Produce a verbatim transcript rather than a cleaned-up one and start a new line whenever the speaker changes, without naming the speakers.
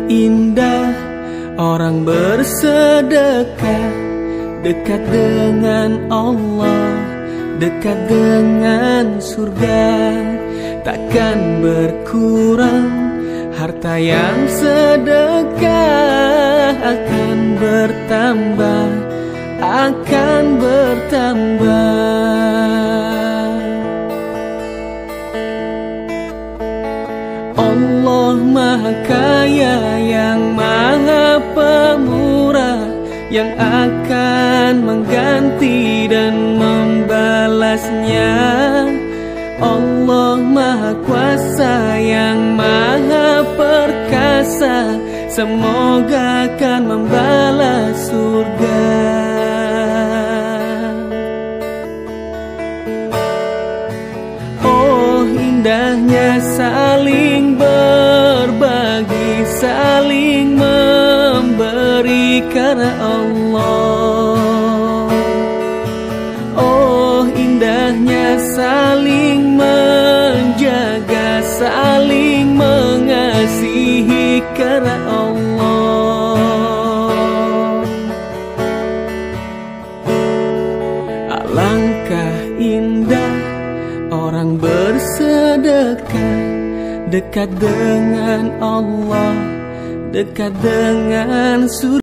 indah orang bersedekah, dekat dengan Allah, dekat dengan surga. Takkan berkurang harta yang sedekah, akan bertambah, akan bertambah. Allah Maha Kaya yang Maha Pemurah, yang akan mengganti dan membalasnya. Allah Maha Kuasa yang Maha Perkasa, semoga akan membalas surga. Oh indahnya saling berbagi, saling memberi karena Allah. Oh indahnya saling menjaga, saling mengasihi karena Allah. Alangkah indah orang bersedekah, dekat dengan Allah, dekat dengan surga.